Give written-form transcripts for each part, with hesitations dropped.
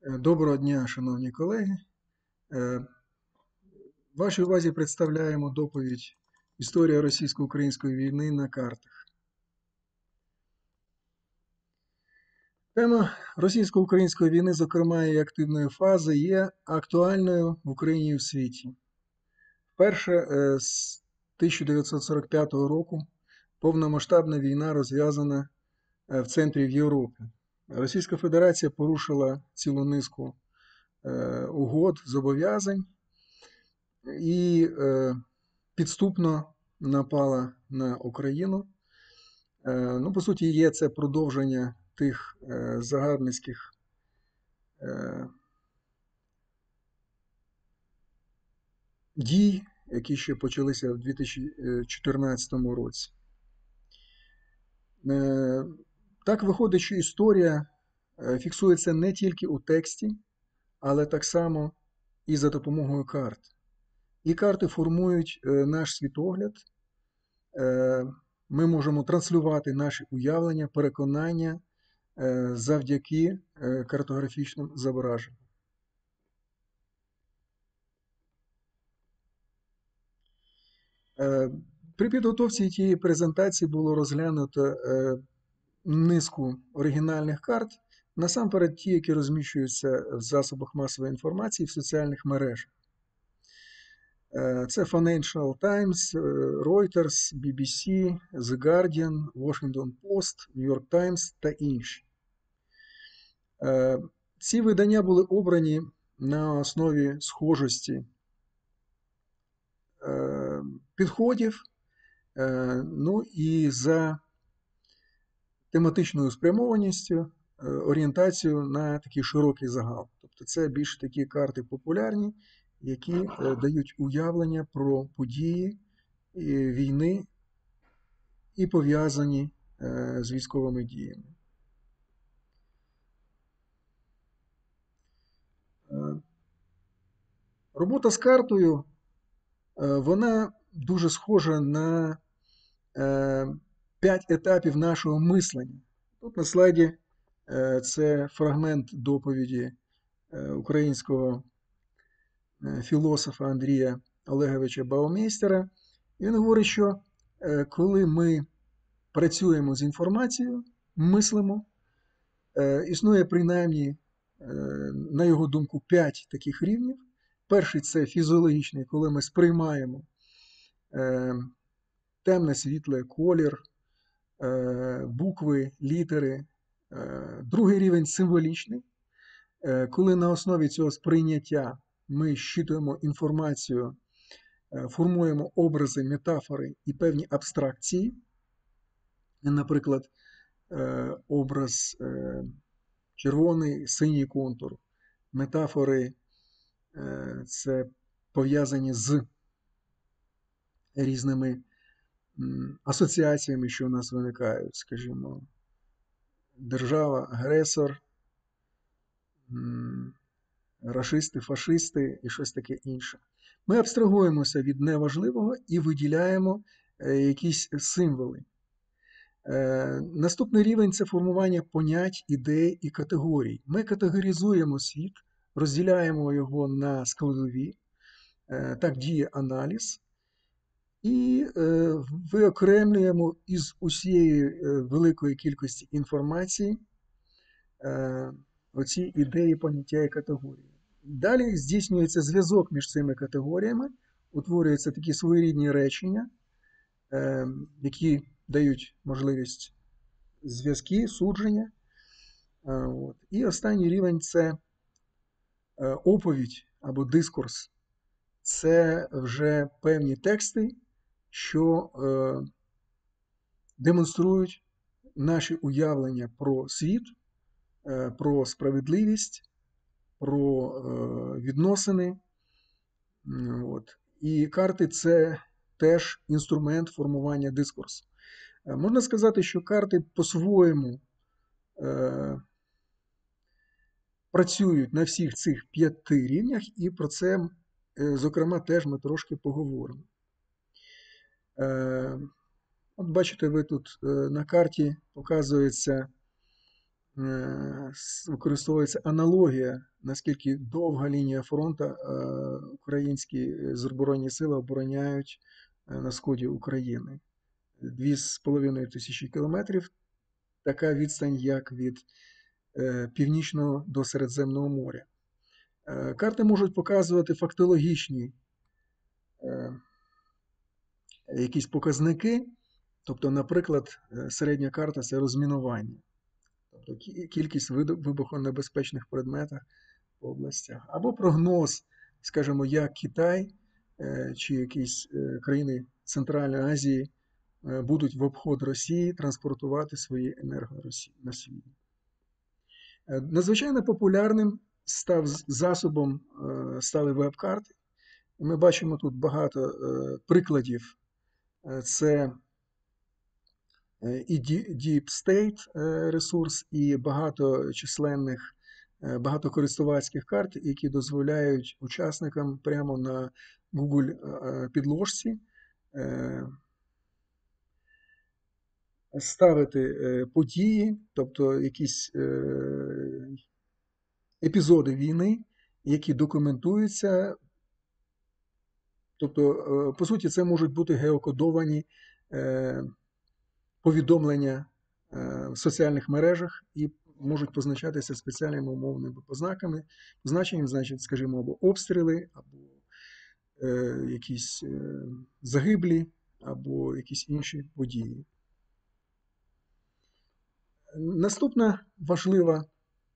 Доброго дня, шановні колеги. Вашій увазі представляємо доповідь «Історія російсько-української війни на картах». Тема російсько-української війни, зокрема її активної фази, є актуальною в Україні і в світі. Вперше з 1945 року повномасштабна війна розв'язана в центрі в Європі. Російська Федерація порушила цілу низку угод, зобов'язань і підступно напала на Україну. Ну, по суті, є це продовження тих загарбницьких дій, які ще почалися в 2014 році. Так виходить, що історія фіксується не тільки у тексті, але так само і за допомогою карт. І карти формують наш світогляд. Ми можемо транслювати наші уявлення, переконання завдяки картографічним зображенням. При підготовці тієї презентації було розглянуто низку оригінальних карт, насамперед ті, які розміщуються в засобах масової інформації в соціальних мережах. Це Financial Times, Reuters, BBC, The Guardian, Washington Post, New York Times та інші. Ці видання були обрані на основі схожості підходів, ну і за тематичною спрямованістю, орієнтацією на такий широкий загал. Тобто це більш такі карти популярні, які дають уявлення про події війни і пов'язані з військовими діями. Робота з картою, вона дуже схожа на 5 етапів нашого мислення. Тут на слайді це фрагмент доповіді українського філософа Андрія Олеговича Баумейстера. Він говорить, що коли ми працюємо з інформацією, мислимо, існує принаймні, на його думку, 5 таких рівнів. Перший – це фізіологічний, коли ми сприймаємо темне, світле, колір, букви, літери. Другий рівень – символічний, коли на основі цього сприйняття ми щитуємо інформацію, формуємо образи, метафори і певні абстракції. Наприклад, образ червоний, синій контур. Метафори це пов'язані з різними асоціаціями, що у нас виникають, скажімо, держава, агресор, рашисти, фашисти і щось таке інше. Ми абстрагуємося від неважливого і виділяємо якісь символи. Наступний рівень – це формування понять, ідей і категорій. Ми категоризуємо світ, розділяємо його на складові, так діє аналіз, і виокремлюємо із усієї великої кількості інформації оці ідеї, поняття і категорії. Далі здійснюється зв'язок між цими категоріями, утворюються такі своєрідні речення, які дають можливість зв'язки, судження. І останній рівень – це оповідь або дискурс. Це вже певні тексти, що демонструють наші уявлення про світ, про справедливість, про відносини. І карти – це теж інструмент формування дискурсу. Можна сказати, що карти по-своєму працюють на всіх цих 5 рівнях, і про це, зокрема, теж ми трошки поговоримо. От бачите, ви тут на карті показується використовується аналогія, наскільки довга лінія фронту українські збройні сили обороняють на сході України. 2500 кілометрів – така відстань, як від Північного до Середземного моря. Карти можуть показувати фактологічні якісь показники, тобто, наприклад, середня карта – це розмінування, тобто кількість вибухонебезпечних предметів в областях, або прогноз, скажімо, як Китай чи якісь країни Центральної Азії будуть в обход Росії транспортувати свої енергоносії. Надзвичайно популярним засобом стали веб-карти. Ми бачимо тут багато прикладів. Це і Deep State ресурс, і багаточисленних, багатокористувацьких карт, які дозволяють учасникам прямо на Google підложці ставити події, тобто якісь епізоди війни, які документуються. Тобто, по суті, це можуть бути геокодовані повідомлення в соціальних мережах і можуть позначатися спеціальними умовними позначенням, значить, скажімо, або обстріли, або якісь загиблі, або якісь інші події. Наступна важлива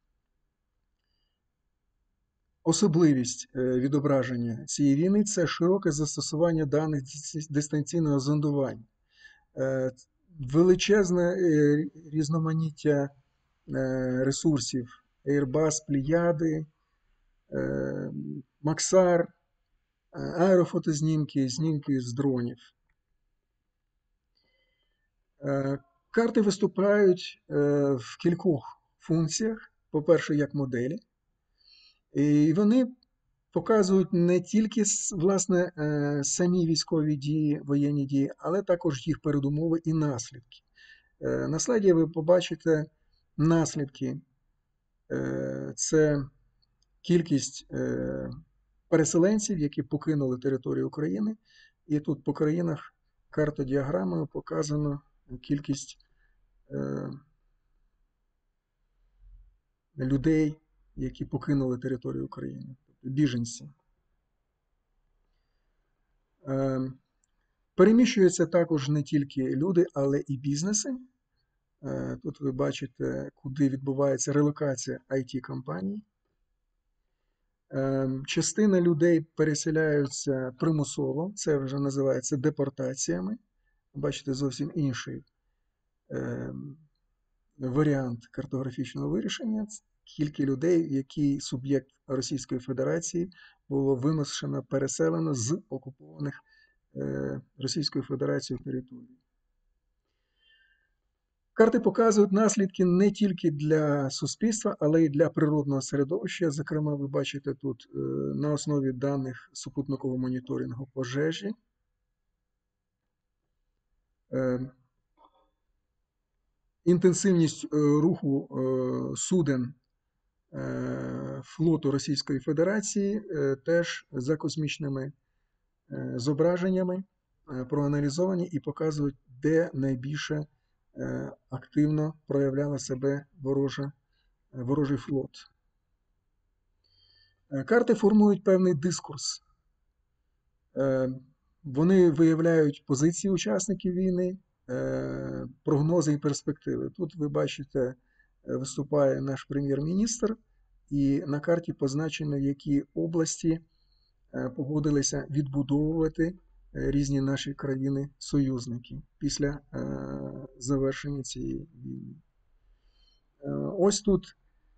особливість відображення цієї війни – це широке застосування даних дистанційного зондування. Величезне різноманіття ресурсів Airbus, Плеяди, Максар, аерофотознімки, знімки з дронів. Карти виступають в кількох функціях. По-перше, як моделі. І вони показують не тільки, власне, самі військові дії, воєнні дії, але також їх передумови і наслідки. На слайді ви побачите наслідки. Це кількість переселенців, які покинули територію України. І тут по країнах картодіаграмою показано кількість людей, які покинули територію України, тобто біженці. Переміщуються також не тільки люди, але і бізнеси. Тут ви бачите, куди відбувається релокація IT-компаній. Частина людей переселяються примусово, це вже називається депортаціями. Бачите, зовсім інший варіант картографічного вирішення. Кілька людей, які суб'єкт Російської Федерації було вимушено переселено з окупованих Російською Федерацією територій. Карти показують наслідки не тільки для суспільства, але й для природного середовища. Зокрема, ви бачите тут на основі даних супутникового моніторингу пожежі. Інтенсивність руху суден флоту Російської Федерації теж за космічними зображеннями проаналізовані і показують, де найбільше активно проявляла себе ворожий флот. Карти формують певний дискурс. Вони виявляють позиції учасників війни, прогнози і перспективи. Тут ви бачите, виступає наш прем'єр-міністр, і на карті позначено, які області погодилися відбудовувати різні наші країни-союзники після завершення цієї війни. Ось тут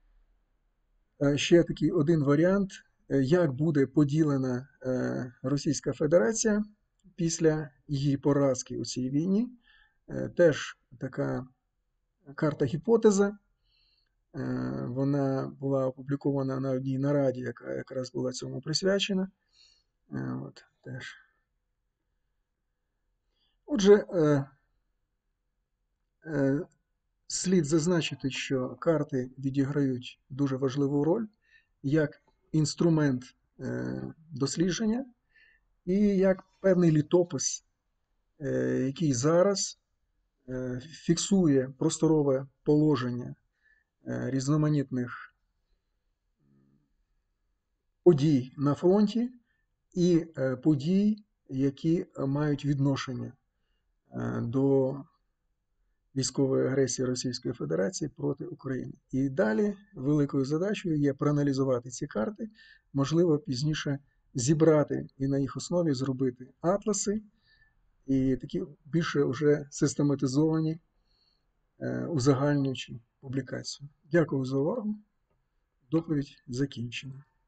ще такий один варіант, як буде поділена Російська Федерація після її поразки у цій війні. Теж така карта-гіпотеза. Вона була опублікована на одній нараді, яка якраз була цьому присвячена. От, теж. Отже, Слід зазначити, що карти відіграють дуже важливу роль як інструмент дослідження і як певний літопис, який зараз фіксує просторове положення різноманітних подій на фронті і подій, які мають відношення до військової агресії Російської Федерації проти України. І далі великою задачею є проаналізувати ці карти, можливо, пізніше зібрати і на їх основі зробити атласи і такі більше вже систематизовані, узагальнюючі публікації. Дякую за увагу. Доповідь закінчена.